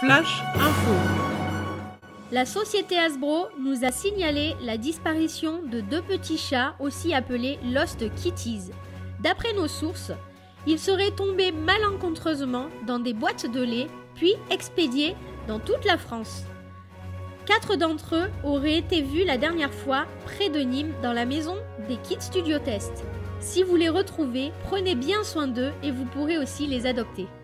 Flash Info. La société Hasbro nous a signalé la disparition de 2 petits chats, aussi appelés Lost Kitties. D'après nos sources, ils seraient tombés malencontreusement dans des boîtes de lait, puis expédiés dans toute la France. 4 d'entre eux auraient été vus la dernière fois près de Nîmes dans la maison des Kit Studio Test. Si vous les retrouvez, prenez bien soin d'eux et vous pourrez aussi les adopter.